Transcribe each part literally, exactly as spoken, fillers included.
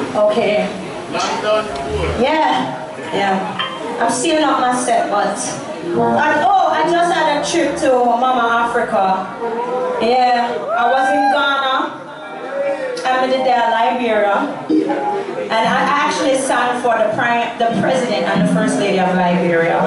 Okay. Yeah, yeah. I'm still not my set, but. And, oh, I just had a trip to Mama Africa. Yeah, I was in Ghana. I'm in the day of Liberia. And I actually sang for the prime, the president and the first lady of Liberia.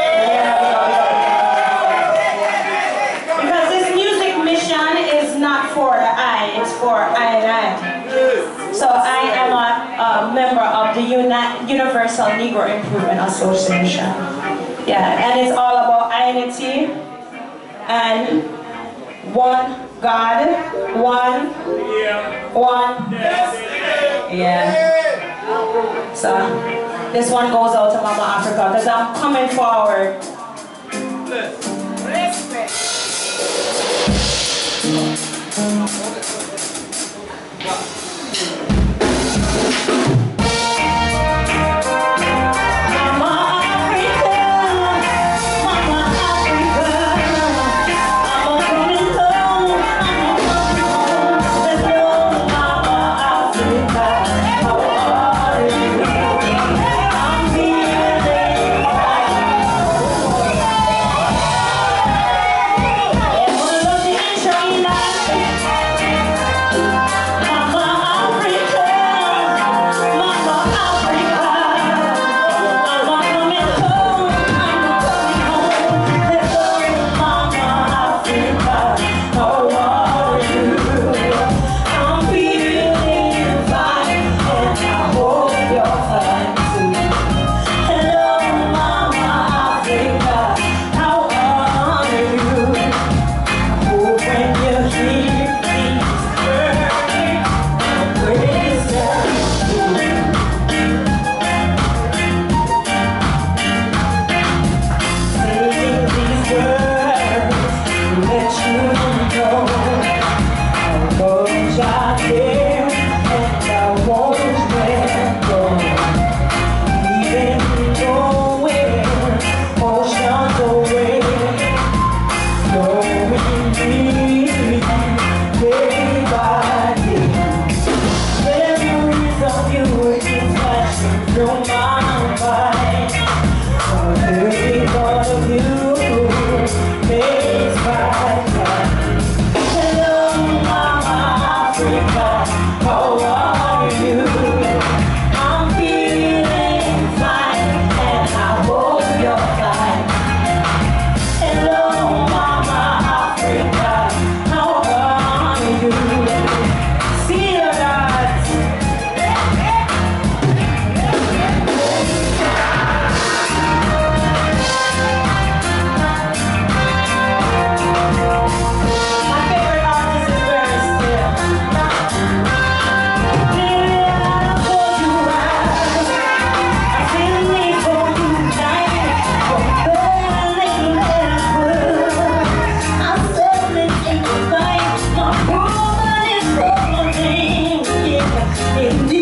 Because this music mission is not for the I, it's for I and I. So I am a, a member of the Uni Universal Negro Improvement Association. Yeah, and it's all about unity and one God, one, one, yeah. So this one goes out to Mama Africa because I'm coming forward. Indeed.